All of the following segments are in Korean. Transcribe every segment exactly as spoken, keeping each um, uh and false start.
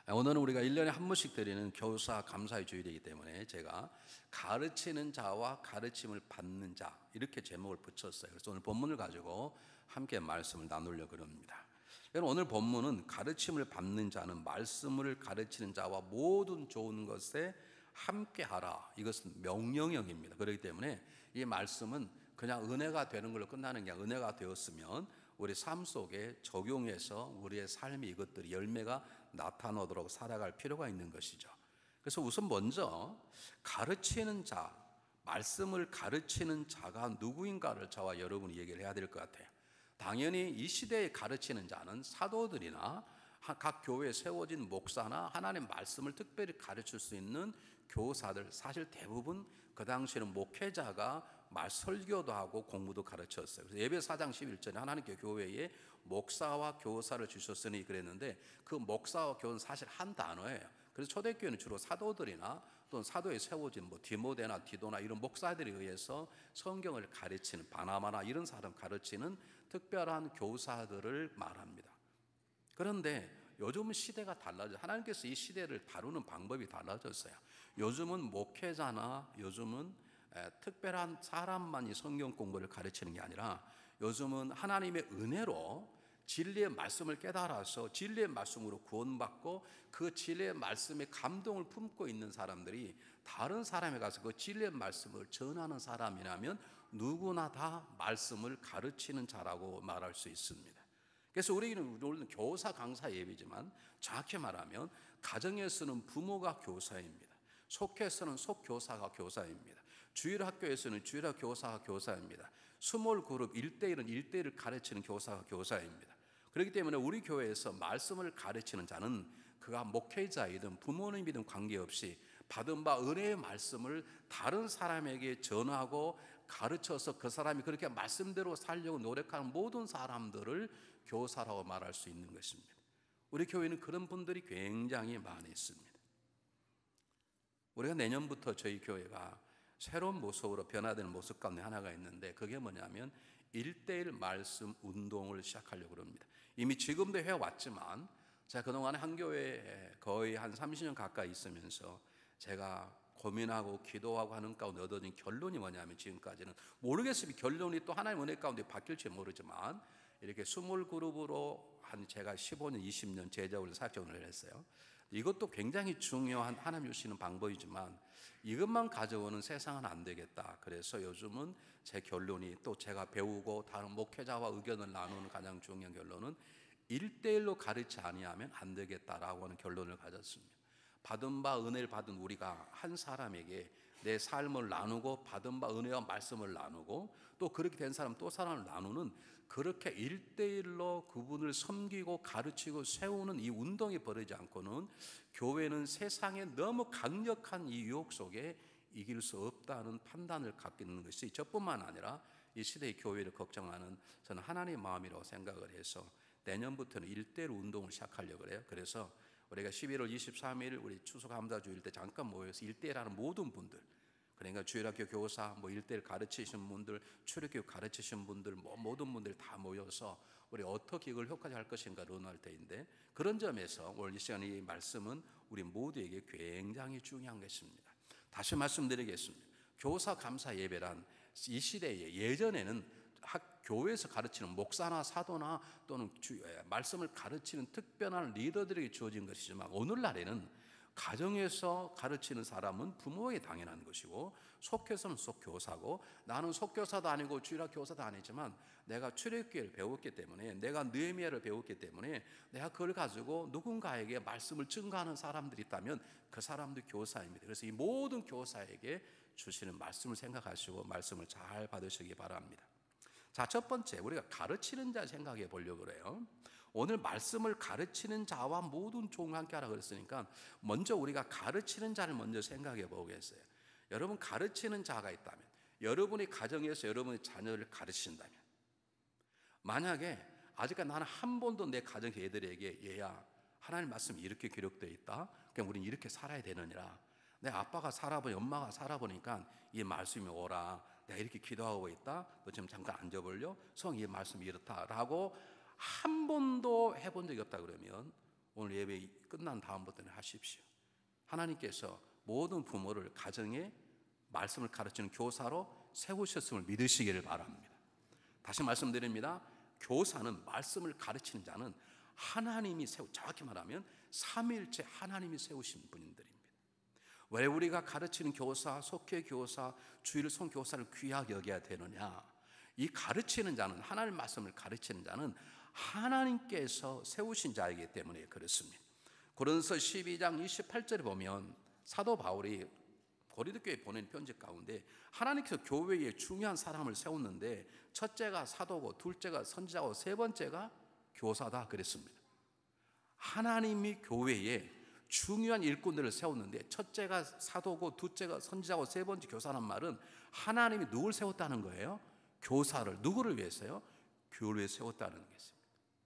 오늘은 우리가 일 년에 한 번씩 드리는 교사 감사의 주일이기 때문에 제가 가르치는 자와 가르침을 받는 자 이렇게 제목을 붙였어요. 그래서 오늘 본문을 가지고 함께 말씀을 나누려고 합니다. 오늘 본문은 가르침을 받는 자는 말씀을 가르치는 자와 모든 좋은 것에 함께하라. 이것은 명령형입니다. 그렇기 때문에 이 말씀은 그냥 은혜가 되는 걸로 끝나는 게 아니라 은혜가 되었으면 우리 삶 속에 적용해서 우리의 삶이 이것들이 열매가 나타나도록 살아갈 필요가 있는 것이죠. 그래서 우선 먼저 가르치는 자, 말씀을 가르치는 자가 누구인가를 저와 여러분이 얘기를 해야 될 것 같아요. 당연히 이 시대에 가르치는 자는 사도들이나 각 교회에 세워진 목사나 하나님의 말씀을 특별히 가르칠 수 있는 교사들, 사실 대부분 그 당시에는 목회자가 말 설교도 하고 공부도 가르쳤어요. 그래서 예배 사 장 십일 절에 하나님께 교회에 목사와 교사를 주셨으니 그랬는데 그 목사와 교사는 사실 한 단어예요. 그래서 초대교회는 주로 사도들이나 또는 사도에 세워진 뭐 디모데나 디도나 이런 목사들에 의해서 성경을 가르치는 바나바나 이런 사람 가르치는 특별한 교사들을 말합니다. 그런데 요즘은 시대가 달라져 하나님께서 이 시대를 다루는 방법이 달라졌어요. 요즘은 목회자나 요즘은 특별한 사람만이 성경 공부를 가르치는 게 아니라 요즘은 하나님의 은혜로 진리의 말씀을 깨달아서 진리의 말씀으로 구원받고 그 진리의 말씀에 감동을 품고 있는 사람들이 다른 사람에 가서 그 진리의 말씀을 전하는 사람이라면 누구나 다 말씀을 가르치는 자라고 말할 수 있습니다. 그래서 우리는 우리는 교사 강사 예비지만 정확히 말하면 가정에서는 부모가 교사입니다. 속회에서는 속교사가 교사입니다. 주일학교에서는 주일학 교사가 교사입니다. 스몰 그룹 일 대일은 일 대일을 가르치는 교사가 교사입니다. 그렇기 때문에 우리 교회에서 말씀을 가르치는 자는 그가 목회자이든 부모님이든 관계없이 받은 바 은혜의 말씀을 다른 사람에게 전하고 가르쳐서 그 사람이 그렇게 말씀대로 살려고 노력하는 모든 사람들을 교사라고 말할 수 있는 것입니다. 우리 교회는 그런 분들이 굉장히 많이 있습니다. 우리가 내년부터 저희 교회가 새로운 모습으로 변화되는 모습 가운데 하나가 있는데 그게 뭐냐면 일대일 말씀 운동을 시작하려고 합니다. 이미 지금도 해왔지만 제가 그동안 한 교회에 거의 한 삼십 년 가까이 있으면서 제가 고민하고 기도하고 하는 가운데 얻어진 결론이 뭐냐면 지금까지는 모르겠습니다. 결론이 또 하나님의 은혜 가운데 바뀔지 모르지만 이렇게 스몰 그룹으로 한 제가 십오 년, 이십 년 제자훈련 사역자훈련을 했어요. 이것도 굉장히 중요한 하나님 주시는 방법이지만 이것만 가져오는 세상은 안 되겠다. 그래서 요즘은 제 결론이 또 제가 배우고 다른 목회자와 의견을 나누는 가장 중요한 결론은 일대일로 가르치지 아니하면 안 되겠다라고 하는 결론을 가졌습니다. 받은 바 은혜를 받은 우리가 한 사람에게 내 삶을 나누고 받은 바 은혜와 말씀을 나누고 또 그렇게 된 사람 또 사람을 나누는 그렇게 일대일로 그분을 섬기고 가르치고 세우는 이 운동이 벌어지지 않고는 교회는 세상에 너무 강력한 이 유혹 속에 이길 수 없다는 판단을 갖게 되는 것이 저뿐만 아니라 이 시대의 교회를 걱정하는 저는 하나님의 마음이라고 생각을 해서 내년부터는 일대일 운동을 시작하려고 해요. 그래서 우리가 십일월 이십삼일 우리 추수감사주일 때 잠깐 모여서 일대일하는 모든 분들, 그러니까 주일학교 교사, 뭐 일대일 가르치신 분들, 출애교 가르치신 분들, 뭐 모든 분들 다 모여서 우리 어떻게 이걸 효과적할 것인가 논할 때인데 그런 점에서 오늘 이 시간 이 말씀은 우리 모두에게 굉장히 중요한 것입니다. 다시 말씀드리겠습니다. 교사 감사 예배란 이 시대에 예전에는 학 교회에서 가르치는 목사나 사도나 또는 주, 말씀을 가르치는 특별한 리더들에게 주어진 것이지만 오늘날에는 가정에서 가르치는 사람은 부모에 당연한 것이고 속교사는 속교사고 나는 속교사도 아니고 주일학 교사도 아니지만 내가 출애굽기를 배웠기 때문에 내가 느헤미야를 배웠기 때문에 내가 그걸 가지고 누군가에게 말씀을 증거하는 사람들이 있다면 그 사람도 교사입니다. 그래서 이 모든 교사에게 주시는 말씀을 생각하시고 말씀을 잘 받으시기 바랍니다. 자, 첫 번째 우리가 가르치는 자 생각해 보려고 그래요. 오늘 말씀을 가르치는 자와 모든 종을 함께 하라 그랬으니까 먼저 우리가 가르치는 자를 먼저 생각해 보겠어요. 여러분 가르치는 자가 있다면 여러분이 가정에서 여러분의 자녀를 가르치신다면 만약에 아직까지 나는 한 번도 내 가정 애들에게 얘야 하나님 말씀이 이렇게 기록되어 있다 그냥 우리는 이렇게 살아야 되느니라 내 아빠가 살아보니 엄마가 살아보니까 이 말씀이 오라 내가 이렇게 기도하고 있다 너 지금 잠깐 앉아볼려 성 이 말씀이 이렇다 라고 한 번도 해본 적이 없다 그러면 오늘 예배 끝난 다음부터는 하십시오. 하나님께서 모든 부모를 가정에 말씀을 가르치는 교사로 세우셨음을 믿으시기를 바랍니다. 다시 말씀드립니다. 교사는 말씀을 가르치는 자는 하나님이 세우, 정확히 말하면 삼위일체 하나님이 세우신 분들입니다. 왜 우리가 가르치는 교사, 속회 교사, 주일 선교사를 귀하게 여겨야 되느냐? 이 가르치는 자는, 하나님 말씀을 가르치는 자는 하나님께서 세우신 자이기 때문에 그렇습니다. 고린도서 십이 장 이십팔 절에 보면 사도 바울이 고린도 교회에 보낸 편지 가운데 하나님께서 교회에 중요한 사람을 세웠는데 첫째가 사도고, 둘째가 선지자고, 세 번째가 교사다 그랬습니다. 하나님이 교회에 중요한 일꾼들을 세웠는데 첫째가 사도고, 둘째가 선지자고, 세 번째 교사란 말은 하나님이 누굴 세웠다는 거예요? 교사를. 누구를 위해서요? 교회를 세웠다는 것입니다.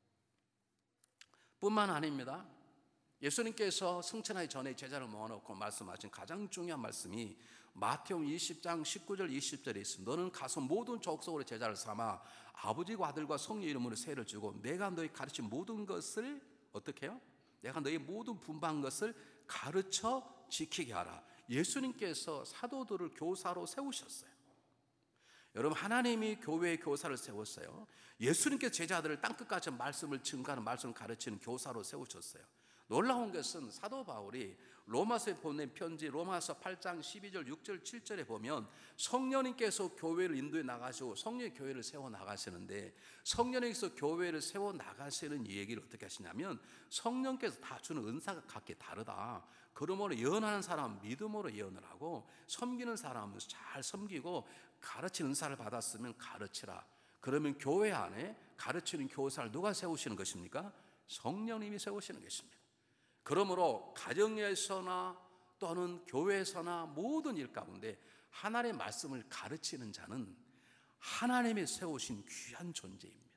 뿐만 아닙니다. 예수님께서 승천하기 전에 제자를 모아놓고 말씀하신 가장 중요한 말씀이 마태복음 이십 장 십구 절 이십 절에 있습니다. 너는 가서 모든 족속으로 제자를 삼아 아버지와 아들과 성령 이름으로 세를 주고 내가 너희 가르친 모든 것을 어떻게 해요? 내가 너희 모든 분부한 것을 가르쳐 지키게 하라. 예수님께서 사도들을 교사로 세우셨어요. 여러분, 하나님이 교회의 교사를 세웠어요. 예수님께서 제자들을 땅끝까지 말씀을 증거하는, 말씀을 가르치는 교사로 세우셨어요. 놀라운 것은 사도 바울이 로마서에 보낸 편지 로마서 팔 장 십이 절 육 절 칠 절에 보면 성령님께서 교회를 인도해 나가시고 성령이 교회를 세워 나가시는데, 성령님께서 교회를 세워 나가시는 이 얘기를 어떻게 하시냐면 성령께서 다 주는 은사가 각기 다르다. 그러므로 예언하는 사람은 믿음으로 예언을 하고 섬기는 사람은 잘 섬기고 가르치는 은사를 받았으면 가르치라. 그러면 교회 안에 가르치는 교사를 누가 세우시는 것입니까? 성령님이 세우시는 것입니다. 그러므로 가정에서나 또는 교회에서나 모든 일 가운데 하나님의 말씀을 가르치는 자는 하나님이 세우신 귀한 존재입니다.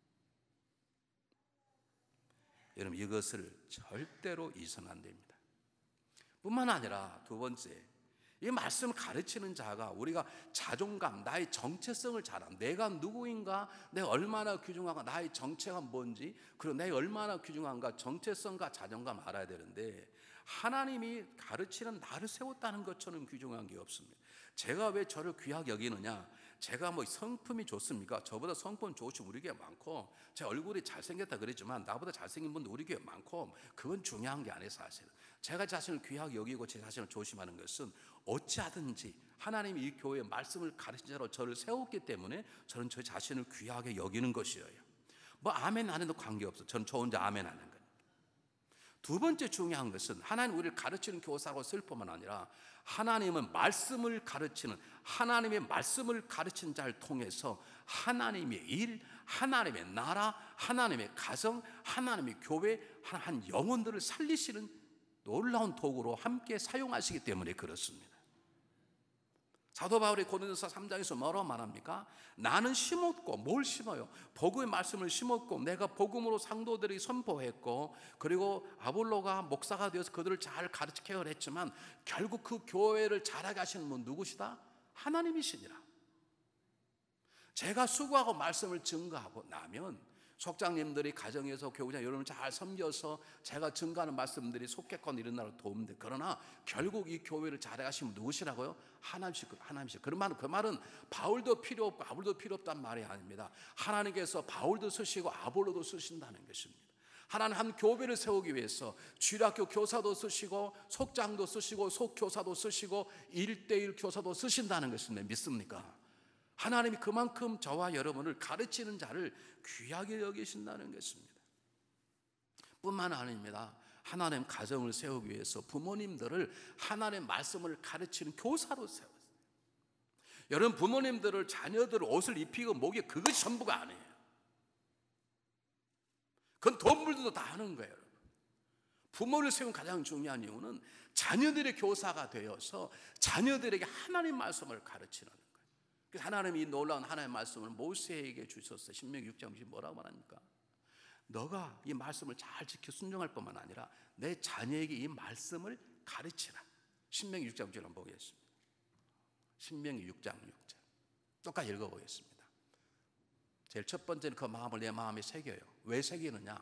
여러분, 이것을 절대로 잊어서는 안 됩니다. 뿐만 아니라 두 번째, 이 말씀을 가르치는 자가 우리가 자존감, 나의 정체성을 잘 알아. 내가 누구인가, 내가 얼마나 귀중한가, 나의 정체가 뭔지, 그리고 내가 얼마나 귀중한가, 정체성과 자존감 알아야 되는데 하나님이 가르치는 나를 세웠다는 것처럼 귀중한 게 없습니다. 제가 왜 저를 귀하게 여기느냐? 제가 뭐 성품이 좋습니까? 저보다 성품 좋으신 우리 교회 많고, 제 얼굴이 잘생겼다 그랬지만 나보다 잘생긴 분도 우리 교회 많고, 그건 중요한 게 아니에요. 사실은 제가 자신을 귀하게 여기고 제 자신을 조심하는 것은 어찌하든지 하나님이 이 교회의 말씀을 가르친 자로 저를 세웠기 때문에 저는 저 자신을 귀하게 여기는 것이에요. 뭐 아멘 안 해도 관계없어. 저는 저 혼자 아멘 하는 거예요. 두 번째 중요한 것은 하나님 우리를 가르치는 교사로 쓸 뿐만 아니라 하나님은 말씀을 가르치는, 하나님의 말씀을 가르치는 자를 통해서 하나님의 일, 하나님의 나라, 하나님의 가정, 하나님의 교회, 한 영혼들을 살리시는 놀라운 도구로 함께 사용하시기 때문에 그렇습니다. 사도 바울이 고린도서 삼 장에서 뭐라고 말합니까? 나는 심었고, 뭘 심어요? 복음의 말씀을 심었고, 내가 복음으로 상도들이 선포했고, 그리고 아볼로가 목사가 되어서 그들을 잘 가르쳐 케어를 했지만 결국 그 교회를 자라게 하시는 분 누구시다? 하나님이시니라. 제가 수고하고 말씀을 증거하고 나면 속장님들이 가정에서 교우장 여러분을 잘 섬겨서 제가 증거하는 말씀들이 속객권 일어나는 도움돼. 그러나 결국 이 교회를 잘해가시면 누구시라고요? 하나님이시, 하나님이시. 그 말은 그 말은 바울도 필요 없고 아볼로도 필요 없단 말이 아닙니다. 하나님께서 바울도 쓰시고 아볼로도 쓰신다는 것입니다. 하나님 한 교회를 세우기 위해서 주일학교 교사도 쓰시고 속장도 쓰시고 속교사도 쓰시고 일대일 교사도 쓰신다는 것입니다. 믿습니까? 하나님이 그만큼 저와 여러분을 가르치는 자를 귀하게 여기신다는 것입니다. 뿐만 아닙니다. 하나님 가정을 세우기 위해서 부모님들을 하나님의 말씀을 가르치는 교사로 세웠어요. 여러분, 부모님들을 자녀들 옷을 입히고 먹이, 그것이 전부가 아니에요. 그건 돈벌도 다 하는 거예요. 여러분. 부모를 세운 가장 중요한 이유는 자녀들의 교사가 되어서 자녀들에게 하나님 말씀을 가르치는 거예요. 그래서 하나님이 놀라운 하나님의 말씀을 모세에게 주셨어요. 신명기 육 장 뭐라고 말합니까? 너가 이 말씀을 잘 지켜 순종할 뿐만 아니라 내 자녀에게 이 말씀을 가르치라. 신명기 육 장 육 절 한번 보겠습니다. 신명기 육 장 육 절 똑같이 읽어보겠습니다. 제일 첫 번째는 그 마음을 내 마음에 새겨요. 왜 새기느냐?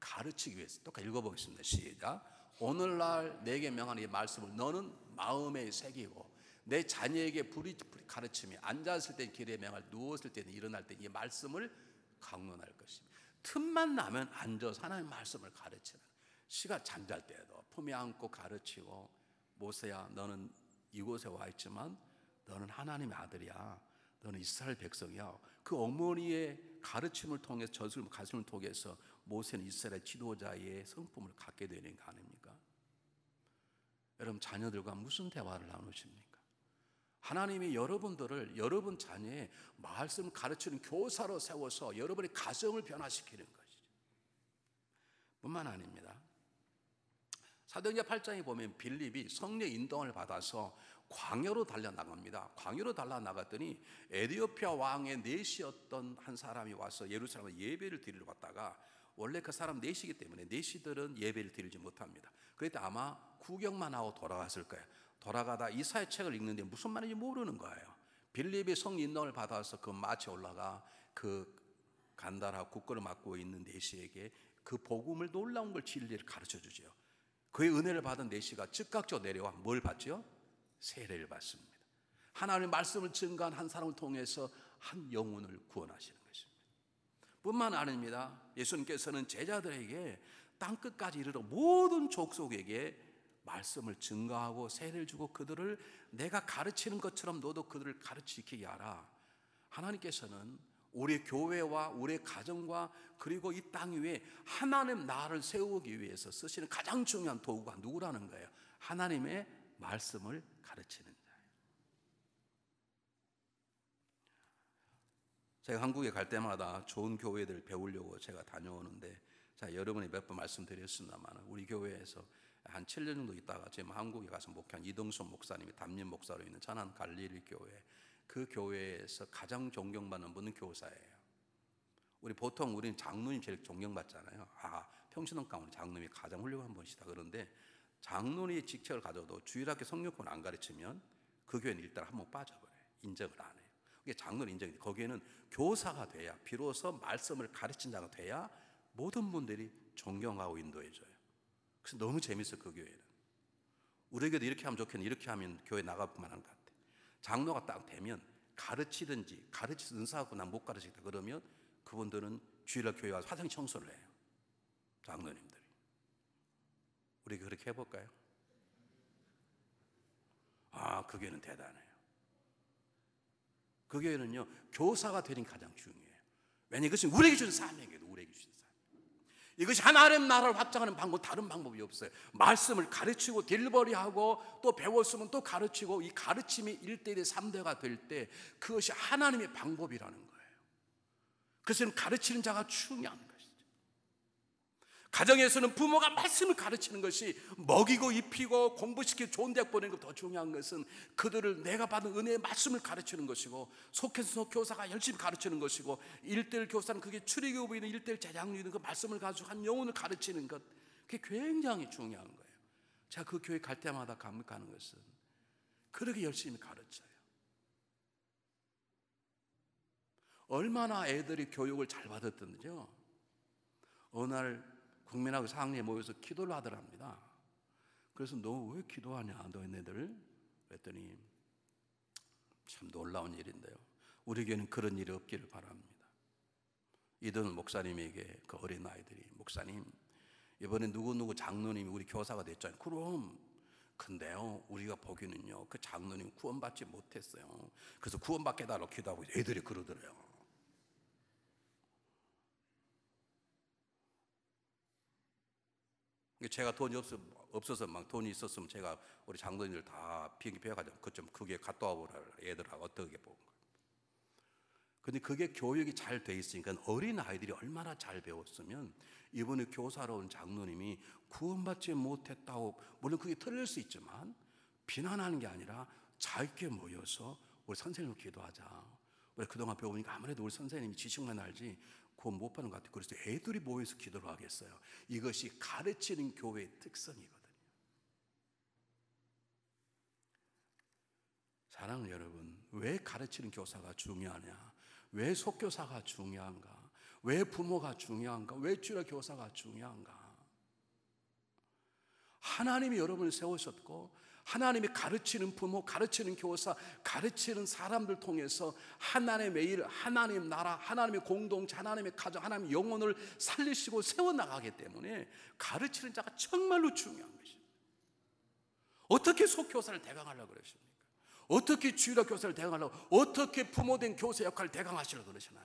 가르치기 위해서. 똑같이 읽어보겠습니다. 시작. 오늘날 내게 명한 이 말씀을 너는 마음에 새기고 내 자녀에게 불이 가르치며 앉았을 때 길에 명할, 누웠을 때는 일어날 때 이 말씀을 강론할 것입니다. 틈만 나면 앉아서 하나님의 말씀을 가르치는, 시가 잠잘 때에도 품에 안고 가르치고, 모세야 너는 이곳에 와 있지만 너는 하나님의 아들이야, 너는 이스라엘 백성이야. 그 어머니의 가르침을 통해서, 저술 가르침을 통해서 모세는 이스라엘 지도자의 성품을 갖게 되는 거 아닙니까? 여러분, 자녀들과 무슨 대화를 나누십니까? 하나님이 여러분들을, 여러분 자녀의 말씀을 가르치는 교사로 세워서 여러분의 가정을 변화시키는 것이죠. 뿐만 아닙니다. 사도행전 팔 장에 보면 빌립이 성령 인도를 받아서 광야로 달려나갑니다. 광야로 달려나갔더니 에디오피아 왕의 내시였던 한 사람이 와서 예루살렘에 예배를 드리러 왔다가, 원래 그 사람 내시이기 때문에 내시들은 예배를 드리지 못합니다. 그랬더니 아마 구경만 하고 돌아갔을 거예요. 돌아가다 이사야 책을 읽는데 무슨 말인지 모르는 거예요. 빌립이 성 인도를 받아서 그 마치에 올라가 그 간다라 국거를 맡고 있는 내시에게 그 복음을, 놀라운 걸, 진리를 가르쳐 주죠. 그의 은혜를 받은 내시가 즉각적으로 내려와 뭘 받죠? 세례를 받습니다. 하나님의 말씀을 증거한 한 사람을 통해서 한 영혼을 구원하시는 것입니다. 뿐만 아닙니다. 예수님께서는 제자들에게 땅끝까지 이르러 모든 족속에게 말씀을 증거하고 세례를 주고 그들을 내가 가르치는 것처럼 너도 그들을 가르치게 하라. 하나님께서는 우리 교회와 우리 가정과 그리고 이 땅 위에 하나님 나라를 세우기 위해서 쓰시는 가장 중요한 도구가 누구라는 거예요? 하나님의 말씀을 가르치는 자예요. 제가 한국에 갈 때마다 좋은 교회들 배우려고 제가 다녀오는데, 자, 여러분이 몇 번 말씀드렸습니다만 우리 교회에서 한 칠 년 정도 있다가 지금 한국에 가서 목회한 이동순 목사님이 담임 목사로 있는 천안 갈릴리 교회, 그 교회에서 가장 존경받는 분은 교사예요. 우리 보통 우리는 장로님 제일 존경받잖아요. 아, 평신원 가운데 장로님이 가장 훌륭한 분이시다. 그런데 장로님의 직책을 가져도 주일학교 성경권 안 가르치면 그 교회는 일단 한번 빠져버려요. 인정을 안 해요. 그게 장로님 인정이 돼. 거기에는 교사가 돼야, 비로소 말씀을 가르친 자가 돼야 모든 분들이 존경하고 인도해줘요. 그래서 너무 재밌어요. 그 교회는. 우리에게도 이렇게 하면 좋겠네, 이렇게 하면 교회 나갈 만한 것 같아. 장로가 딱 되면 가르치든지, 가르치 은사하고 난 못 가르치겠다 그러면 그분들은 주일날 교회 와서 화장 청소를 해요. 장로님들이. 우리 그렇게 해볼까요? 아, 그 교회는 대단해요. 그 교회는요, 교사가 되는 게 가장 중요해요. 왜냐하면 이것이 우리에게 주신 사명이에요. 우리에게 주신 사명. 이것이 하나님 나라를 확장하는 방법, 다른 방법이 없어요. 말씀을 가르치고 딜버리하고 또 배웠으면 또 가르치고, 이 가르침이 일 대일 삼 대가 될 때 그것이 하나님의 방법이라는 거예요. 그래서 가르치는 자가 중요한 것이죠. 가정에서는 부모가 말씀을 가르치는 것이, 먹이고 입히고 공부시키고 좋은 대학 보내는 것보다 더 중요한 것은 그들을 내가 받은 은혜의 말씀을 가르치는 것이고, 속해서 교사가 열심히 가르치는 것이고, 일대일 교사는 그게 출애굽이든 일대일 제장이든 그 말씀을 가지고 한 영혼을 가르치는 것, 그게 굉장히 중요한 거예요. 제가 그 교회 갈 때마다 감격하는 것은 그렇게 열심히 가르쳐요. 얼마나 애들이 교육을 잘 받았던지요. 어느 날 국민학교 사 학년에 모여서 기도를 하더랍니다. 그래서 너 왜 기도하냐, 너희들? 그랬더니 참 놀라운 일인데요. 우리 교회는 그런 일이 없기를 바랍니다. 이든 목사님에게 그 어린 아이들이, 목사님 이번에 누구누구 장로님이 우리 교사가 됐잖아요. 그럼 근데요, 우리가 보기는요, 그 장로님 구원받지 못했어요. 그래서 구원받게 해달라고 기도하고 애들이 그러더래요. 제가 돈이 없어, 없어서 막 돈이 있었으면 제가 우리 장로님들 다 비행기 배워가지고 그좀 그게 갔다 와보라, 애들하고 어떻게 보는 거예요. 근데 그게 교육이 잘 돼 있으니까 어린 아이들이 얼마나 잘 배웠으면 이번에 교사로 온 장로님이 구원받지 못했다고, 물론 그게 틀릴 수 있지만 비난하는 게 아니라 자유롭게 모여서 우리 선생님을 기도하자. 우리 그동안 배우니까 아무래도 우리 선생님이 지식만 알지 구원 못 받는 것 같아요. 그래서 애들이 모여서 기도를 하겠어요. 이것이 가르치는 교회의 특성이거든요. 사랑하는 여러분, 왜 가르치는 교사가 중요하냐? 왜 속교사가 중요한가? 왜 부모가 중요한가? 왜 주일학 교사가 중요한가? 하나님이 여러분을 세우셨고 하나님이 가르치는 부모, 가르치는 교사, 가르치는 사람들 통해서 하나님의 일, 하나님 나라, 하나님의 공동체, 하나님의 가정, 하나님의 영혼을 살리시고 세워나가기 때문에 가르치는 자가 정말로 중요한 것입니다. 어떻게 속교사를 대강하려고 그러십니까? 어떻게 주일학 교사를 대강하려고, 어떻게 부모된 교사 역할을 대강하시려고 그러시나요?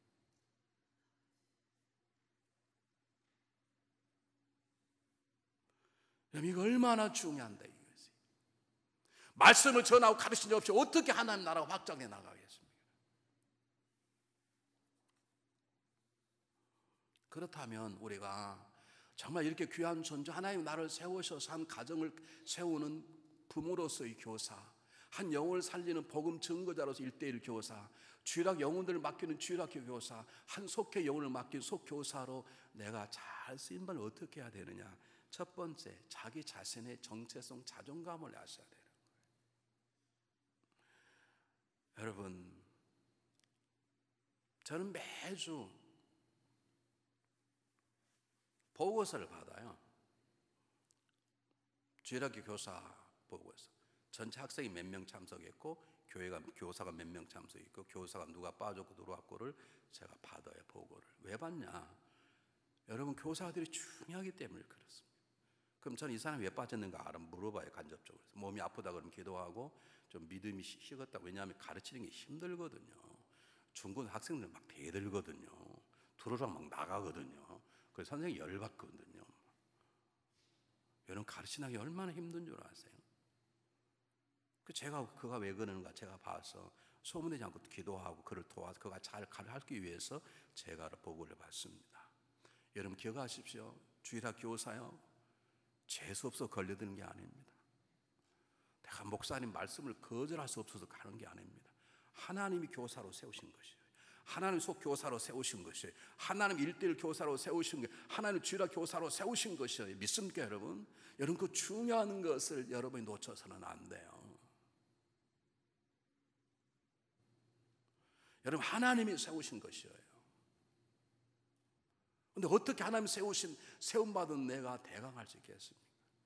이거 얼마나 중요한다 이거지. 말씀을 전하고 가르친 적 없이 어떻게 하나님 나라가 확장해 나가겠습니까? 그렇다면 우리가 정말 이렇게 귀한 존재, 하나님 나를 세우셔서 한 가정을 세우는 부모로서의 교사, 한 영혼을 살리는 복음 증거자로서 일대일 교사, 주일학 영혼들을 맡기는 주일학교 교사, 한 속회 영혼을 맡긴 속교사로 내가 잘 쓰임을 어떻게 해야 되느냐? 첫 번째, 자기 자신의 정체성, 자존감을 아셔야 돼요. 여러분, 저는 매주 보고서를 받아요. 주일학교 교사 보고서. 전체 학생이 몇 명 참석했고, 교회가 교사가 몇 명 참석했고, 교사가 누가 빠졌고 들어왔고를 제가 받아요, 보고를. 왜 받냐? 여러분, 교사들이 중요하기 때문에 그렇습니다. 그럼 저는 이 사람이 왜 빠졌는가 알아 물어봐요, 간접적으로. 몸이 아프다 그러면 기도하고 좀 믿음이 식었다. 왜냐하면 가르치는 게 힘들거든요. 중고 학생들 막 대들거든요. 들어오라면 막 나가거든요. 그래서 선생님이 열받거든요. 여러분, 가르치는 게 얼마나 힘든 줄 아세요? 그 제가 그가 왜 그러는가 제가 봐서 소문내지 않고 기도하고 그를 도와서 그가 잘 가르치기 위해서 제가 보고를 받습니다. 여러분 기억하십시오. 주일학 교사요, 재수 없어 걸려드는 게 아닙니다. 내가 목사님 말씀을 거절할 수 없어서 가는 게 아닙니다. 하나님이 교사로 세우신 것이에요. 하나님 속 교사로 세우신 것이에요. 하나님 일대일 교사로 세우신 것이에요. 하나님 주일학 교사로 세우신 것이에요. 믿습니까 여러분? 여러분 그 중요한 것을 여러분이 놓쳐서는 안 돼요. 여러분 하나님이 세우신 것이에요. 근데 어떻게 하나님 세우신, 세움받은 내가 대강할 수 있겠습니까?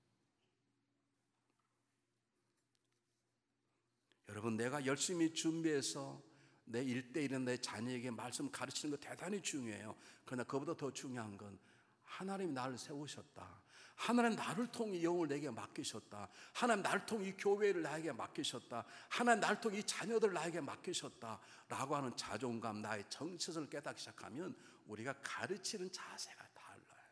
여러분, 내가 열심히 준비해서 내 일대일은 내 자녀에게 말씀 가르치는 거 대단히 중요해요. 그러나 그보다 더 중요한 건 하나님이 나를 세우셨다. 하나님 나를 통해 이 영을 내게 맡기셨다. 하나님 나를 통해 이 교회를 나에게 맡기셨다. 하나님 나를 통해 이 자녀들을 나에게 맡기셨다 라고 하는 자존감, 나의 정체성을 깨닫기 시작하면 우리가 가르치는 자세가 달라요.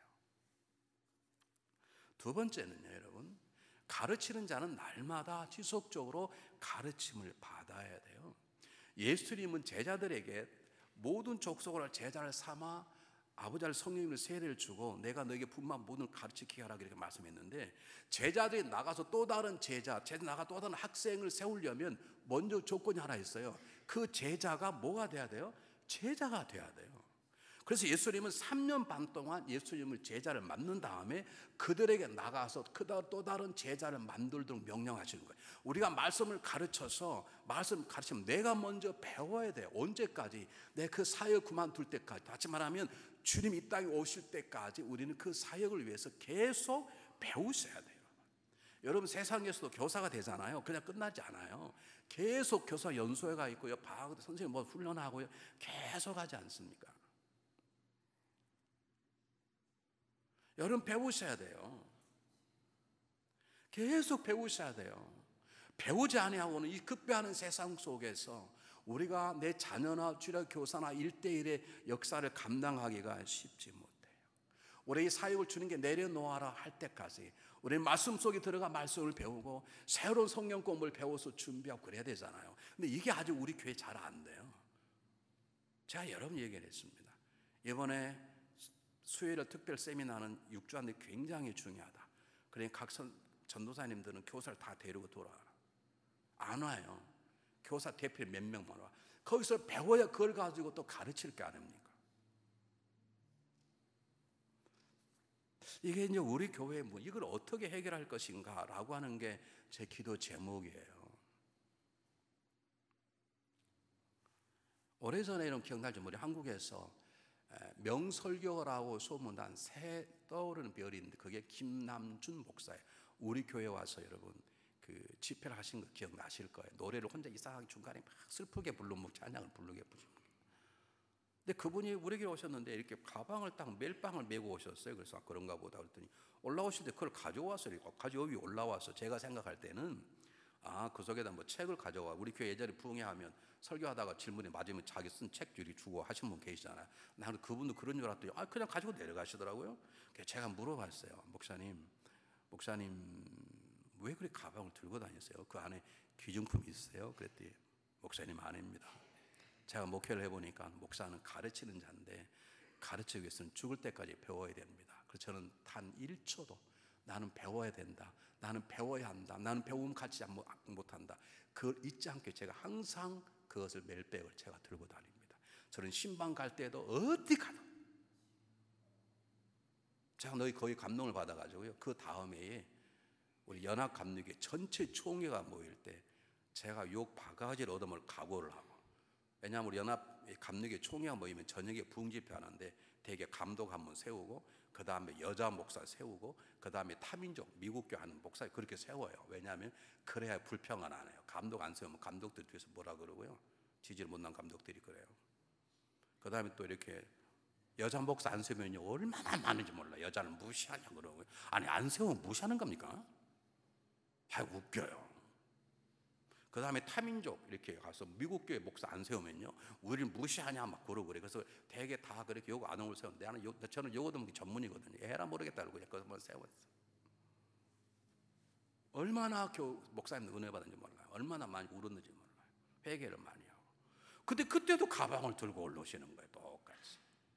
두 번째는요, 여러분, 가르치는 자는 날마다 지속적으로 가르침을 받아야 돼요. 예수님은 제자들에게 모든 족속을 제자를 삼아 아버지 성령님을 세례를 주고 내가 너에게 분만 모든 가르치게 하라 이렇게 말씀했는데, 제자들이 나가서 또 다른 제자, 제자 나가 또 다른 학생을 세우려면 먼저 조건이 하나 있어요. 그 제자가 뭐가 돼야 돼요? 제자가 돼야 돼요. 그래서 예수님은 삼 년 반 동안 예수님을 제자를 만든 다음에 그들에게 나가서 또 다른 제자를 만들도록 명령하시는 거예요. 우리가 말씀을 가르쳐서 말씀 가르치면 내가 먼저 배워야 돼요. 언제까지? 내 그 사역 그만둘 때까지. 다시 말하면 주님 이 땅에 오실 때까지 우리는 그 사역을 위해서 계속 배우셔야 돼요. 여러분 세상에서도 교사가 되잖아요. 그냥 끝나지 않아요. 계속 교사 연수회가 있고요. 방학 선생님 뭐 훈련하고요. 계속 하지 않습니까? 여러분 배우셔야 돼요. 계속 배우셔야 돼요. 배우지 아니하고는 이 급변하는 세상 속에서 우리가 내 자녀나 주일학 교사나 일대일의 역사를 감당하기가 쉽지 못해요. 우리 이 사역을 주는 게 내려놓아라 할 때까지 우리는 말씀 속에 들어가 말씀을 배우고 새로운 성경 공부를 배워서 준비하고 그래야 되잖아요. 근데 이게 아직 우리 교회 잘 안 돼요. 제가 여러분 얘기를 했습니다. 이번에 수요일에 특별 세미나는 육 주 안에 굉장히 중요하다. 그러니까 각 선, 전도사님들은 교사를 다 데리고 돌아와라. 안 와요. 교사 대표 몇 명만 와. 거기서 배워야 그걸 가지고 또 가르칠 게 아닙니까? 이게 이제 우리 교회에 뭐 이걸 어떻게 해결할 것인가 라고 하는 게 제 기도 제목이에요. 오래전에 이런 기억나죠? 우리 한국에서 명설교라고 소문난 새 떠오르는 별이 있는데 그게 김남준 목사예요. 우리 교회 와서 여러분 그 집회를 하신 거 기억나실 거예요. 노래를 혼자 이상하게 중간에 막 슬프게 부르면 찬양을 부르게 부릅니다. 근데 그분이 우리 교회 오셨는데 이렇게 가방을 딱 멜빵을 메고 오셨어요. 그래서 아, 그런가 보다 그랬더니 올라오실 때 그걸 가져왔어요. 가져오기 올라와서 제가 생각할 때는 아, 그 속에다 뭐 책을 가져와. 우리 교회 예전에 부흥회하면 설교하다가 질문에 맞으면 자기 쓴 책 줄이 주고 하신 분 계시잖아요. 나는 그분도 그런 줄 알았더니 아, 그냥 가지고 내려가시더라고요. 그래서 제가 물어봤어요. 목사님, 목사님 왜 그렇게 가방을 들고 다니세요? 그 안에 귀중품이 있으세요? 그랬더니 목사님 아닙니다. 제가 목회를 해보니까 목사는 가르치는 자인데 가르치기 위해서는 죽을 때까지 배워야 됩니다. 그래서 저는 단 일 초도 나는 배워야 된다, 나는 배워야 한다, 나는 배움 가치 못한다, 그걸 잊지 않게 제가 항상 그것을 멜백을 제가 들고 다닙니다. 저는 신방 갈 때도 어디 가도 제가 너희 거의 감동을 받아가지고요. 그 다음 해에 우리 연합 감리교 전체 총회가 모일 때 제가 욕 바가지를 얻어먹을 각오를 하고, 왜냐하면 우리 연합 감리교 총회가 모이면 저녁에 부흥집회 하는데 대개 감독 한 분 세우고 그 다음에 여자 목사 세우고 그 다음에 타민족 미국교 하는 목사 그렇게 세워요. 왜냐하면 그래야 불평을 안 해요. 감독 안 세우면 감독들 뒤에서 뭐라 그러고요. 지지를 못난 감독들이 그래요. 그 다음에 또 이렇게 여자 목사 안 세우면요 얼마나 많은지 몰라요. 여자를 무시하냐 그러고요. 아니 안 세우면 무시하는 겁니까? 아 웃겨요. 그 다음에 타민족 이렇게 가서 미국 교회 목사 안 세우면요 우리를 무시하냐 막 그러고 그래. 그래서 대개 다 그렇게 요거 안 오고 세우는데 나는 요, 저는 요거 듣는 게 전문이거든요. 에라 모르겠다 그러고 그걸 한번 세웠어요. 얼마나 교 목사님들 은혜 받은지 몰라요. 얼마나 많이 울었는지 몰라요. 회개를 많이 하고. 근데 그때도 가방을 들고 올라오시는 거예요. 똑같이.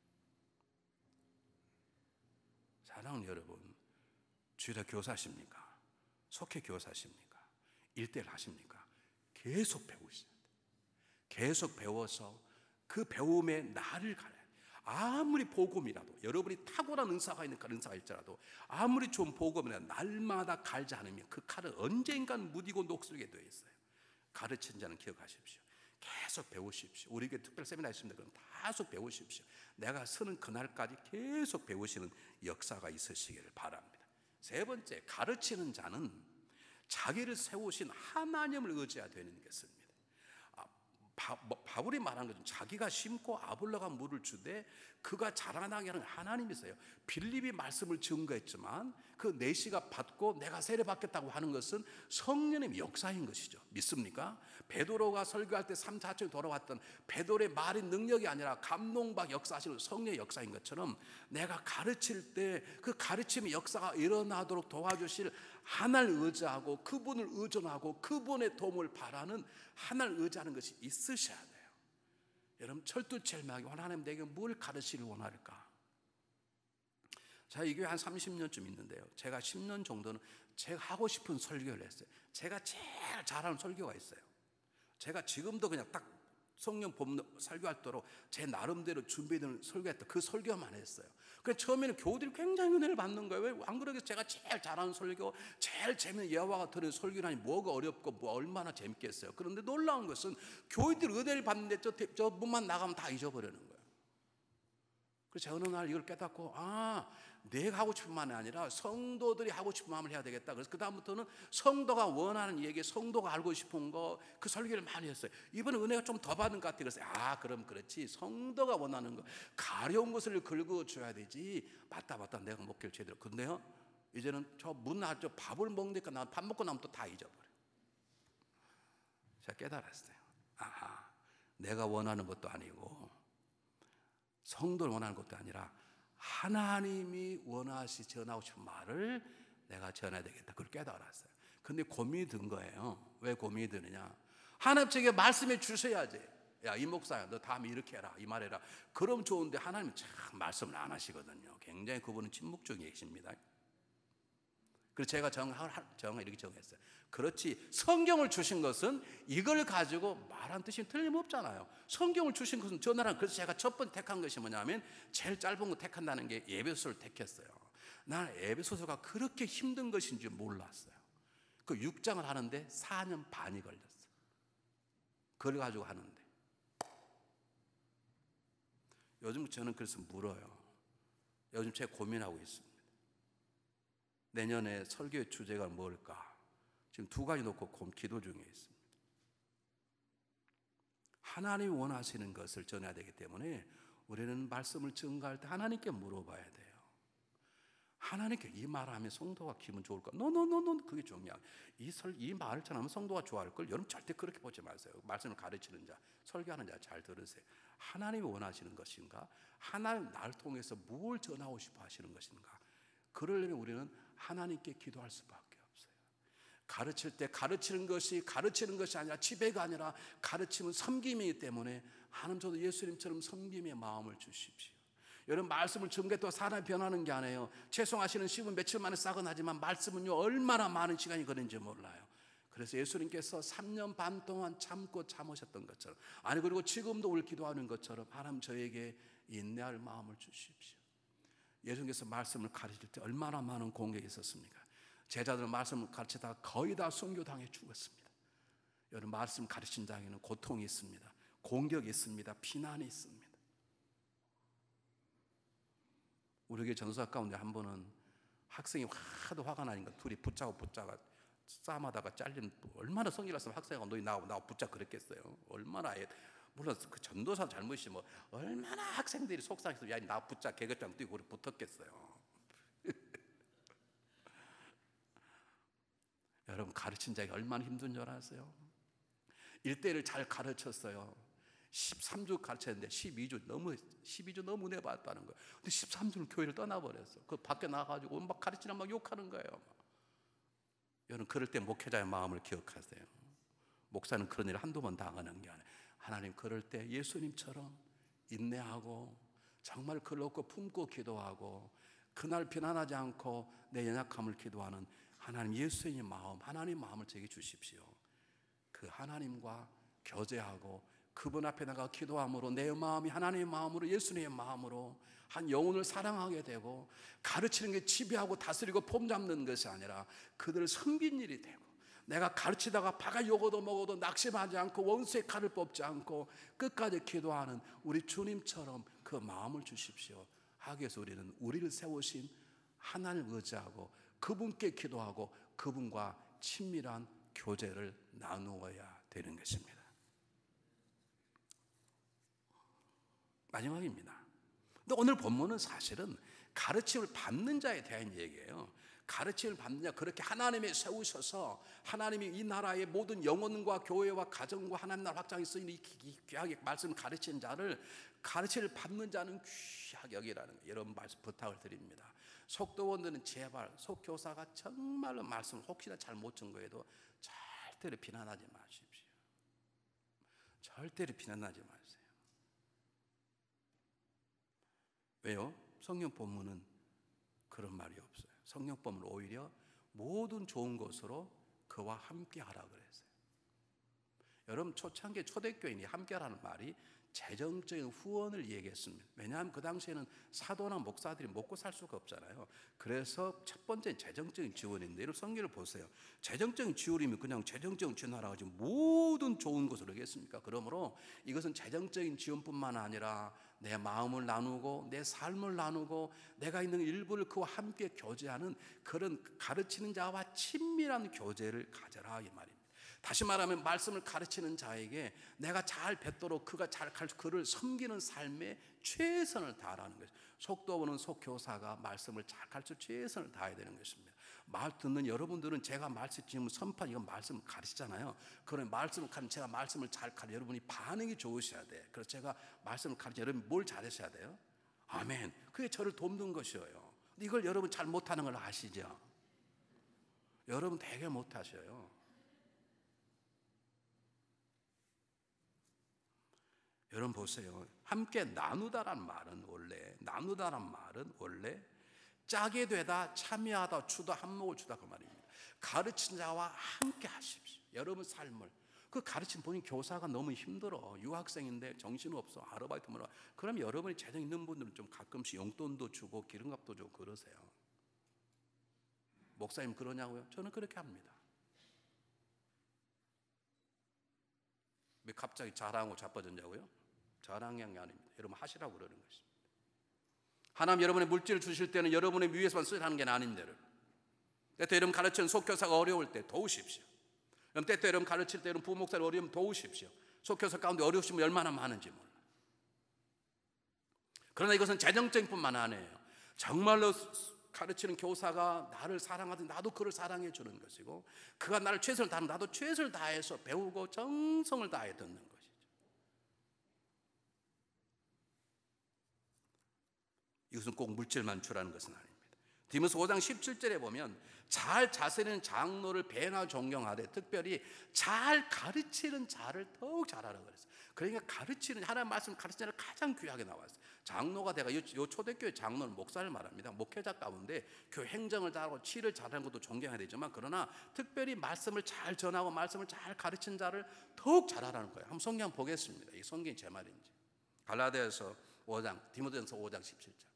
사랑하는 여러분, 주일에 교사십니까? 속해 교사십니까? 일대일 하십니까? 계속 배우셔야 돼요. 계속 배워서 그 배움에 나를 가려야 돼요. 아무리 복음이라도, 여러분이 탁월한 은사가 있는 그런 은사가 있더라도 아무리 좋은 복음이라도 날마다 갈지 않으면 그 칼은 언젠간 무디고 녹슬게 되어 있어요. 가르친 자는 기억하십시오. 계속 배우십시오. 우리 교회 특별 세미나 있습니다. 그럼 계속 배우십시오. 내가 서는 그날까지 계속 배우시는 역사가 있으시기를 바랍니다. 세 번째, 가르치는 자는 자기를 세우신 하나님을 의지해야 되는 것입니다. 아, 바, 바울이 말한 것은 자기가 심고 아볼로가 물을 주되 그가 자라나게 하는 하나님이세요. 빌립이 말씀을 증거했지만 그 내시가 받고 내가 세례받겠다고 하는 것은 성령님의 역사인 것이죠. 믿습니까? 베드로가 설교할 때 삼, 사층 돌아왔던 베드로의 말의 능력이 아니라 감동받 역사하시는 성령의 역사인 것처럼 내가 가르칠 때 그 가르침의 역사가 일어나도록 도와주실 하나님을 의지하고 그분을 의존하고 그분의 도움을 바라는 하나님을 의지하는 것이 있으셔야 돼요. 여러분 철두철미하게 하나님 내게 뭘 가르치기를 원할까? 제가 이 교회 한 삼십 년쯤 있는데요, 제가 십 년 정도는 제가 하고 싶은 설교를 했어요. 제가 제일 잘하는 설교가 있어요. 제가 지금도 그냥 딱 성령 봄 설교할 때로 제 나름대로 준비되는 설교했다. 그 설교만 했어요. 그래서 처음에는 교우들이 굉장히 은혜를 받는 거예요. 왜 안 그러겠어요? 제가 제일 잘하는 설교, 제일 재미있는 여호와가 들은 설교라니 뭐가 어렵고 뭐 얼마나 재밌겠어요. 그런데 놀라운 것은 교우들이 은혜를 받는데 저, 저 문만 나가면 다 잊어버리는 거예요. 그래서 어느 날 이걸 깨닫고 아 내가 하고 싶은 마음이 아니라 성도들이 하고 싶은 마음을 해야 되겠다. 그래서 그 다음부터는 성도가 원하는 얘기, 성도가 알고 싶은 거 그 설교를 많이 했어요. 이번에 은혜가 좀 더 받은 것 같아요. 그래서 아 그럼 그렇지, 성도가 원하는 거 가려운 것을 긁어줘야 되지. 맞다 맞다 내가 목회를 제대로. 근데요 이제는 저 문날 저 밥을 먹으니까 나 밥 먹고 나면 또 다 잊어버려. 제가 깨달았어요. 아하, 내가 원하는 것도 아니고 성도를 원하는 것도 아니라 하나님이 원하시 전하고 싶은 말을 내가 전해야 되겠다. 그걸 깨달았어요. 근데 고민이 든 거예요. 왜 고민이 드느냐? 하나님 제게 말씀해 주셔야지. 야, 이 목사야, 너 다음에 이렇게 해라, 이 말해라. 그럼 좋은데 하나님은 참 말씀을 안 하시거든요. 굉장히 그분은 침묵적인 계십니다. 그래서 제가 정, 정 이렇게 정했어요. 그렇지, 성경을 주신 것은 이걸 가지고 말한 뜻이 틀림없잖아요. 성경을 주신 것은 저 나라. 그래서 제가 첫 번째 택한 것이 뭐냐면 제일 짧은 거 택한다는 게 에베소서를 택했어요. 나는 에베소서가 그렇게 힘든 것인지 몰랐어요. 그 육 장을 하는데 사 년 반이 걸렸어요. 그걸 가지고 하는데 요즘 저는 그래서 물어요. 요즘 제가 고민하고 있습니다. 내년에 설교의 주제가 뭘까? 지금 두 가지 놓고 기도 중에 있습니다. 하나님이 원하시는 것을 전해야 되기 때문에 우리는 말씀을 증거할 때 하나님께 물어봐야 돼요. 하나님께 이 말을 하면 성도가 기분 좋을까? 노노노노, 그게 중요해요. 이, 설, 이 말을 전하면 성도가 좋아할 걸. 여러분 절대 그렇게 보지 마세요. 말씀을 가르치는 자, 설교하는 자 잘 들으세요. 하나님이 원하시는 것인가? 하나님 나를 통해서 뭘 전하고 싶어 하시는 것인가? 그러려면 우리는 하나님께 기도할 수밖에 없어요. 가르칠 때 가르치는 것이 가르치는 것이 아니라 지배가 아니라 가르침은 섬김이기 때문에 하나님, 저도 예수님처럼 섬김의 마음을 주십시오. 여러분, 말씀을 전개했다고 사람이 변하는 게 아니에요. 채송하시는 씨는 며칠 만에 싹은 하지만 말씀은요 얼마나 많은 시간이 걸리는지 몰라요. 그래서 예수님께서 삼 년 반 동안 참고 참으셨던 것처럼, 아니 그리고 지금도 우리 기도하는 것처럼 하나님 저에게 인내할 마음을 주십시오. 예수님께서 말씀을 가르칠 때 얼마나 많은 공격이 있었습니까? 제자들은 말씀을 가르치다가 거의 다 순교당해 죽었습니다. 여러분, 말씀 가르친 자에게는 고통이 있습니다. 공격이 있습니다. 비난이 있습니다. 우리 교회 전도사 가운데 한 분은 학생이 하도 화가 나니까 둘이 붙잡고 붙잡아 싸움하다가 잘린, 얼마나 성질 났으면 학생하고 너희 나하고 나하고 붙잡 그랬겠어요. 얼마나, 물론 그 전도사 잘못이 뭐 얼마나 학생들이 속상해서 야 나 붙잡 개그장 뛰고 우리 붙었겠어요. 여러분, 가르친 자가 얼마나 힘든 줄 아세요? 일대일을 잘 가르쳤어요. 십삼 주 가르쳤는데 십이 주 너무 십이 주 너무 은혜 받았다는 거예요. 근데 십삼 주는 교회를 떠나버렸어. 그 밖에 나가가지고 막 가르치나 막 욕하는 거예요. 여러분, 그럴 때 목회자의 마음을 기억하세요. 목사는 그런 일을 한두 번 당하는 게 아니에요. 하나님, 그럴 때 예수님처럼 인내하고 정말 그걸 놓고 품고 기도하고 그날 비난하지 않고 내 연약함을 기도하는 하나님 예수의 마음, 하나님 마음을 제게 주십시오. 그 하나님과 교제하고 그분 앞에 나가 기도함으로 내 마음이 하나님의 마음으로, 예수님의 마음으로 한 영혼을 사랑하게 되고, 가르치는 게 지배하고 다스리고 폼잡는 것이 아니라 그들을 섬긴 일이 되고, 내가 가르치다가 바가 욕어도 먹어도 낙심하지 않고 원수의 칼을 뽑지 않고 끝까지 기도하는 우리 주님처럼 그 마음을 주십시오. 하기 위해서 우리는 우리를 세우신 하나님을 의지하고 그분께 기도하고 그분과 친밀한 교제를 나누어야 되는 것입니다. 마지막입니다. 근데 오늘 본문은 사실은 가르침을 받는 자에 대한 얘기예요. 가르침을 받는 자, 그렇게 하나님이 세우셔서 하나님이 이 나라의 모든 영혼과 교회와 가정과 하나님 나라 확장에 쓰이는 이 귀하게 말씀을 가르치는 자를, 가르침을 받는 자는 귀하게 여기라는 거예요. 여러분, 말씀 부탁을 드립니다. 속도원들은 제발, 속교사가 정말로 말씀을 혹시나 잘못 증거해도 절대로 비난하지 마십시오. 절대로 비난하지 마세요. 왜요? 성경 본문은 그런 말이 없어요. 성경 본문은 오히려 모든 좋은 것으로 그와 함께 하라 그랬어요. 여러분, 초창기 초대교인이 함께 하라는 말이 재정적인 후원을 얘기했습니다. 왜냐하면 그 당시에는 사도나 목사들이 먹고 살 수가 없잖아요. 그래서 첫 번째 재정적인 지원인데, 여러분 성경을 보세요. 재정적인 지원이면 그냥 재정적인 지원하라고 하지 모든 좋은 것으로 하겠습니까? 그러므로 이것은 재정적인 지원뿐만 아니라 내 마음을 나누고 내 삶을 나누고 내가 있는 일부를 그와 함께 교제하는 그런 가르치는 자와 친밀한 교제를 가져라, 이 말입니다. 다시 말하면 말씀을 가르치는 자에게 내가 잘 뱉도록 그가 잘 가르쳐 그를 섬기는 삶에 최선을 다하라는 것이죠. 속도보는 속교사가 말씀을 잘 가르쳐 최선을 다해야 되는 것입니다. 말 듣는 여러분들은 제가 말씀 지금 선판 이건 말씀을 가르치잖아요. 그런 말씀을 가르치면 제가 말씀을 잘 가르쳐 여러분이 반응이 좋으셔야 돼. 그래서 제가 말씀을 가르쳐 여러분 뭘 잘하셔야 돼요? 아멘. 그게 저를 돕는 것이에요. 이걸 여러분 잘 못하는 걸 아시죠? 여러분 되게 못하셔요. 여러분 보세요. 함께 나누다란 말은 원래 나누다란 말은 원래 짜게 되다, 참여하다, 주다, 한몫을 주다 그 말입니다. 가르친 자와 함께 하십시오. 여러분 삶을. 그 가르친 본인 교사가 너무 힘들어. 유학생인데 정신없어. 아르바이트 뭐라. 그럼 여러분이 재정 있는 분들은 좀 가끔씩 용돈도 주고 기름값도 주고 그러세요. 목사님 그러냐고요? 저는 그렇게 합니다. 왜 갑자기 자랑하고 자빠졌냐고요? 자랑한 게 아닙니다. 여러분 하시라고 그러는 것입니다. 하나님 여러분의 물질을 주실 때는 여러분의 위해서만 쓰라는 게 아닙니다. 여러분. 때때 여러분 가르치는 속교사가 어려울 때 도우십시오. 여러분 때때 여러분 가르칠 때 여러분 부목사를 어려우면 도우십시오. 속교사 가운데 어려우시면 얼마나 많은지 몰라. 그러나 이것은 재정적인 뿐만 아니에요. 정말로 가르치는 교사가 나를 사랑하듯 나도 그를 사랑해 주는 것이고, 그가 나를 최선을 다하면 나도 최선을 다해서 배우고 정성을 다해 듣는 것이죠. 이것은 꼭 물질만 주라는 것은 아닙니다. 디모스 오 장 십칠 절에 보면 잘 다스리는 장로를 배나 존경하되 특별히 잘 가르치는 자를 더욱 잘하라 그랬어요. 그러니까 가르치는, 하나님 말씀 가르치는 자를 가장 귀하게 나왔어요. 장로가 내가 이 초대교회 장로는 목사를 말합니다. 목회자 가운데 교회 행정을 잘하고 치를 잘하는 것도 존경해야 되지만, 그러나 특별히 말씀을 잘 전하고 말씀을 잘 가르치는 자를 더욱 잘하라는 거예요. 한번 성경 보겠습니다. 이 성경이 제 말인지. 갈라디아서 오 장, 디모데전서 오 장 십칠 절.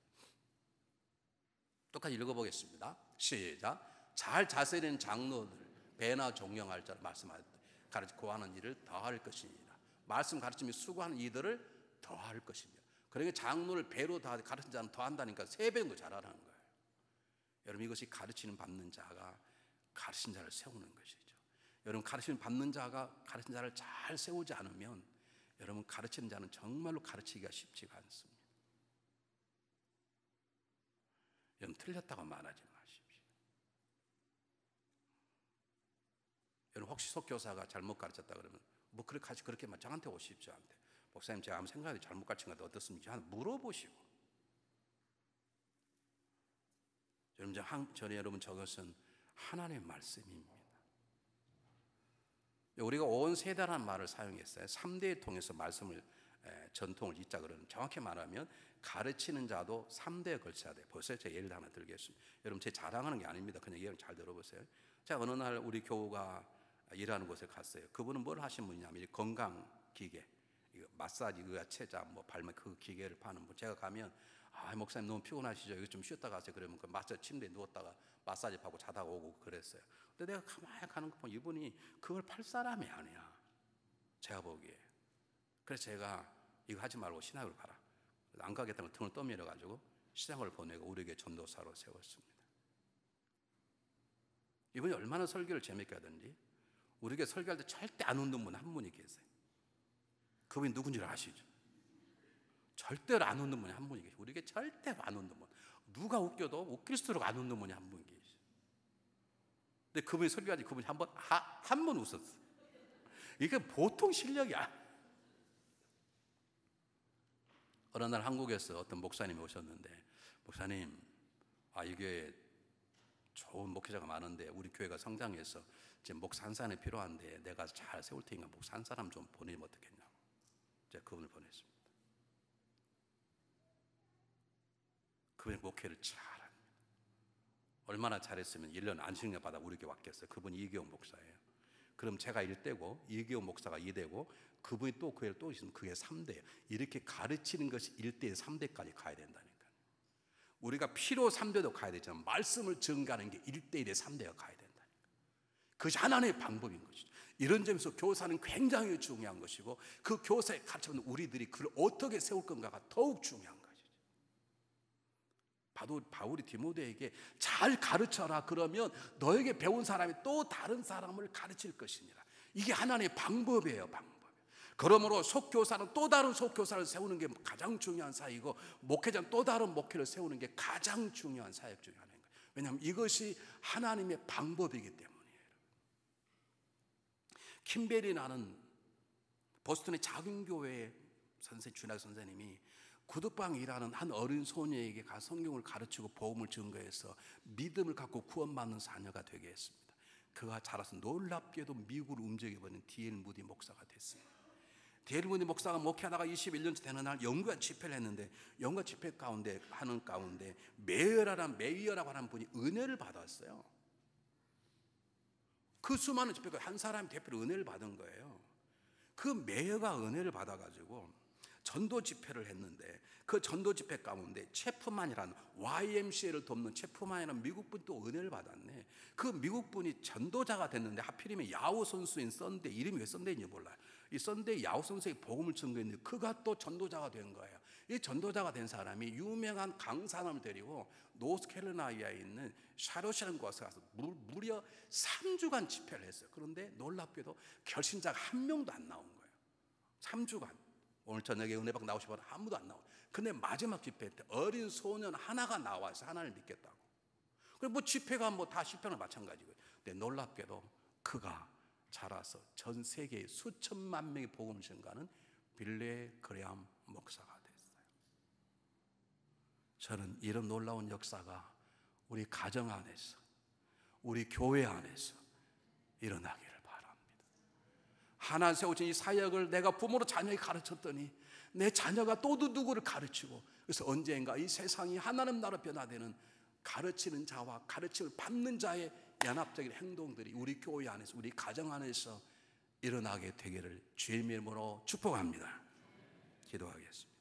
똑같이 읽어보겠습니다. 시작. 잘 다스리는 장로들 배나 존경할 자를 말씀하였다. 가르치 고하는 일을 더할 것이니라. 말씀 가르치며 수고하는 이들을 더할 것이니라. 그러니까 장로를 배로 다 가르친 자는 더한다니까 세 배는 더 잘하라는 거예요. 여러분 이것이 가르치는 받는 자가 가르친 자를 세우는 것이죠. 여러분 가르치는 받는 자가 가르친 자를 잘 세우지 않으면 여러분 가르치는 자는 정말로 가르치기가 쉽지가 않습니다. 여러분 틀렸다고 말하지 마십시오. 여러분 혹시 속교사가 잘못 가르쳤다 그러면 뭐 그렇게 그렇게 저한테 오십시오. 저한테 목사님 제가 아무 생각이 잘못 가르친 것 어떻습니까? 물어보시고. 여러분 저는 여러분 저것은 하나님의 말씀입니다. 우리가 온 세대라는 말을 사용했어요. 삼 대를 통해서 말씀을 전통을 잇자 그러는, 정확히 말하면 가르치는 자도 삼 대에 걸쳐야 돼요. 벌써 제가 예를 하나 들겠습니다. 여러분 제 자랑하는 게 아닙니다. 그냥 예를 잘 들어보세요. 제가 어느 날 우리 교우가 일하는 곳에 갔어요. 그분은 뭘 하신 분이냐면 건강기계, 마사지, 의학 체자, 뭐 발매 그 기계를 파는 분. 제가 가면 아 목사님 너무 피곤하시죠? 여기 좀 쉬었다 가세요. 그러면 그 마사지 침대에 누웠다가 마사지 받고 자다가 오고 그랬어요. 근데 내가 가만히 가는 거 보면 이분이 그걸 팔 사람이 아니야. 제가 보기에. 그래서 제가 이거 하지 말고 신학을 가라. 안 가겠다는 등을 떠밀어 가지고 신학을 보내고 우리에게 전도사로 세웠습니다. 이분이 얼마나 설교를 재밌게 하든지 우리에게 설교할 때 절대 안 웃는 분 한 분이 계세요. 그분이 누군지 아시죠? 절대로 안 웃는 분이 한 분이 계세요. 우리에게 절대로 안 웃는 분. 누가 웃겨도 웃길수록 안 웃는 분이 한 분 계세요. 근데 그분이 설교하지 그분이 한 번, 한 번 웃었어. 이게 보통 실력이야. 어느 날 한국에서 어떤 목사님이 오셨는데, 목사님, 아, 이게 좋은 목회자가 많은데 우리 교회가 성장해서 지금 목사 한 사람이 필요한데 내가 잘 세울 테니까 목사 한 사람 좀 보내면 어떻겠냐고. 제가 그분을 보냈습니다. 그분이 목회를 잘합니다. 얼마나 잘했으면 일 년 안식년 받아 우리 교회 왔겠어요. 그분이 이기용 목사예요. 그럼 제가 일 대고 이기용 목사가 이 대고 그분이 또 그 애를 또 있으면 그게 삼 대예요. 이렇게 가르치는 것이 일 대에 삼 대까지 가야 된다니까요. 우리가 피로 삼 대도 가야 되지만 말씀을 증가하는 게 일 대 일에 삼 대가 가야 된다니까요. 그것이 하나님의 방법인 것이죠. 이런 점에서 교사는 굉장히 중요한 것이고 그 교사의 가르치는 우리들이 그를 어떻게 세울 건가가 더욱 중요한 것이죠. 바울이 디모데에게 잘 가르쳐라. 그러면 너에게 배운 사람이 또 다른 사람을 가르칠 것이니라. 이게 하나님의 방법이에요. 방법. 그러므로 속교사는 또 다른 속교사를 세우는 게 가장 중요한 사역이고 목회자는 또 다른 목회를 세우는 게 가장 중요한 사역 중에 하나인 거예요. 왜냐하면 이것이 하나님의 방법이기 때문이에요. 킴베리라는 보스턴의 작은 교회의 선생, 주일학 선생님이 구두방 일하는 한 어린 소녀에게 가 성경을 가르치고 복음을 증거해서 믿음을 갖고 구원받는 자녀가 되게 했습니다. 그가 자라서 놀랍게도 미국을 움직여버린 디엘 무디 목사가 됐습니다. 디엘 무디 목사가 목회하다가 이십일 년째 되는 날 영과 집회를 했는데 영과 집회 가운데 하는 가운데 메이어라는 메이어라고 하는 분이 은혜를 받았어요. 그 수많은 집회가 한 사람이 대표로 은혜를 받은 거예요. 그 메이어가 은혜를 받아가지고 전도 집회를 했는데 그 전도 집회 가운데 체프만이라는 와이엠씨에이를 돕는 체프만이라는 미국분이 또 은혜를 받았네. 그 미국분이 전도자가 됐는데 하필이면 야후 선수인 썬데이, 이름이 왜 썬데이인지 몰라요. 이 썬데이 야후 선수의 복음을 전거했는데 그가 또 전도자가 된 거예요. 이 전도자가 된 사람이 유명한 강사람을 데리고 노스캐롤라이나에 있는 샤롯이라는 곳에 가서 무려 삼 주간 집회를 했어요. 그런데 놀랍게도 결신자가 한 명도 안 나온 거예요. 삼 주간. 오늘 저녁에 은혜방 나오시면 아무도 안 나와요. 근데 마지막 집회 때 어린 소년 하나가 나와서 하나님을 믿겠다고. 그리고 뭐 집회가 뭐 다 실패나 마찬가지고요. 근데 놀랍게도 그가 자라서 전 세계에 수천만 명의 복음을 전가하는 빌리 그레이엄 목사가 됐어요. 저는 이런 놀라운 역사가 우리 가정 안에서, 우리 교회 안에서 일어나기를 바랍니다. 하나 세우신 이 사역을 내가 부모로 자녀에게 가르쳤더니 내 자녀가 또 누구를 가르치고, 그래서 언젠가 이 세상이 하나님 나라 변화되는 가르치는 자와 가르침을 받는 자의 연합적인 행동들이 우리 교회 안에서, 우리 가정 안에서 일어나게 되기를 주의 이름으로 축복합니다. 기도하겠습니다.